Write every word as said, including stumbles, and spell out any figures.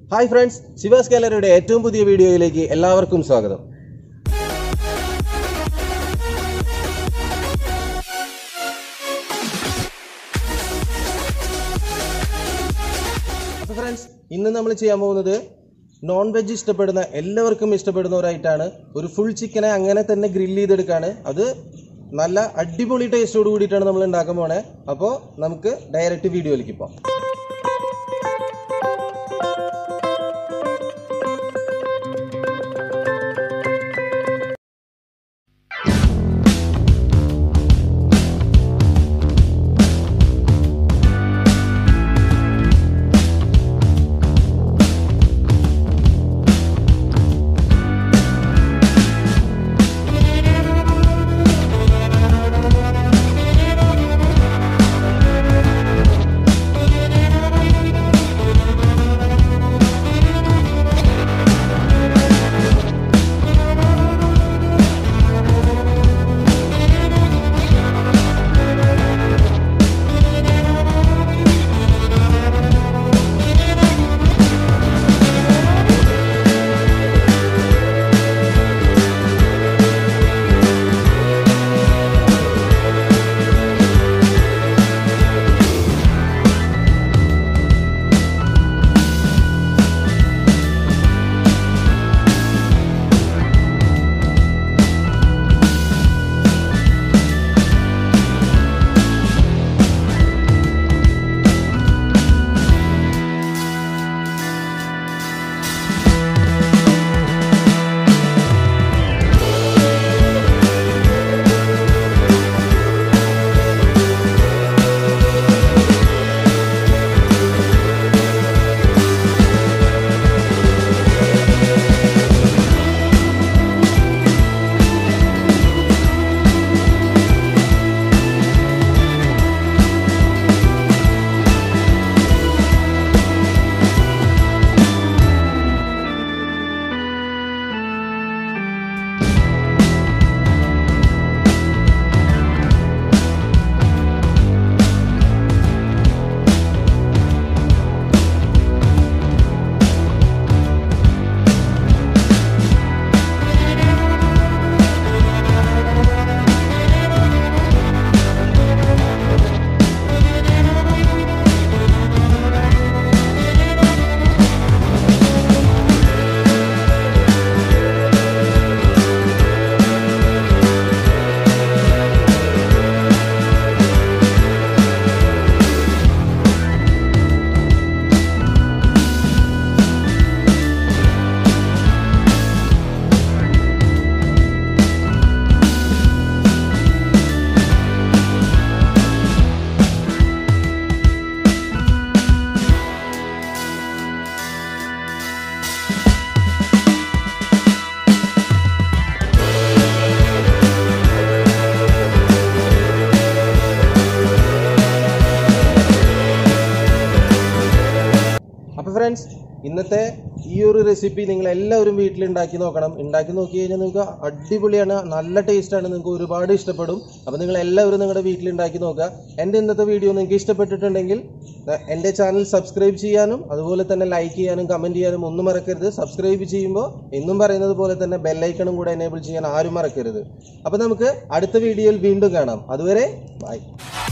Hi friends, SivasGalleryയുടെ ഏറ്റവും പുതിയ വീഡിയോയിലേക്ക് എല്ലാവർക്കും സ്വാഗതം. അപ്പോൾ ഫ്രണ്ട്സ്, ഇന്ന് നമ്മൾ ചെയ്യാൻ പോകുന്നത് നോൺ വെജ് ഇഷ്ടപ്പെടുന്ന എല്ലാവർക്കും ഇഷ്ടപ്പെടുന്ന ഒരു ഐറ്റാണ്. ഒരു ഫുൾ ചിക്കനെ അങ്ങനെ തന്നെ ഗ്രില്ല് ചെയ്തെടുക്കാണ്. അത് നല്ല അടിപൊളി ടേസ്റ്റോട് കൂടിയിട്ടാണ് നമ്മൾ ഉണ്ടാക്കാൻ പോണേ. അപ്പോൾ നമുക്ക് ഡയറക്റ്റ് വീഡിയോയിലേക്ക് പോകാം. അപ്പോൾ ഫ്രണ്ട്സ്, ഇന്നത്തെ ഈ ഒരു റെസിപ്പി നിങ്ങൾ എല്ലാവരും വീട്ടിലുണ്ടാക്കി നോക്കണം. ഉണ്ടാക്കി നോക്കി കഴിഞ്ഞാൽ നിങ്ങൾക്ക് അടിപൊളിയാണ്, നല്ല ടേസ്റ്റാണ്, നിങ്ങൾക്ക് ഒരുപാട് ഇഷ്ടപ്പെടും. അപ്പോൾ നിങ്ങൾ എല്ലാവരും നിങ്ങളുടെ വീട്ടിലുണ്ടാക്കി നോക്കുക. എൻ്റെ ഇന്നത്തെ വീഡിയോ നിങ്ങൾക്ക് ഇഷ്ടപ്പെട്ടിട്ടുണ്ടെങ്കിൽ എൻ്റെ ചാനൽ സബ്സ്ക്രൈബ് ചെയ്യാനും അതുപോലെ തന്നെ ലൈക്ക് ചെയ്യാനും കമൻറ്റ് ചെയ്യാനും ഒന്നും മറക്കരുത്. സബ്സ്ക്രൈബ് ചെയ്യുമ്പോൾ എന്നും പറയുന്നത് പോലെ തന്നെ ബെല്ലൈക്കണും കൂടെ എനേബിൾ ചെയ്യാൻ ആരും മറക്കരുത്. അപ്പോൾ നമുക്ക് അടുത്ത വീഡിയോയിൽ വീണ്ടും കാണാം. അതുവരെ ബൈ.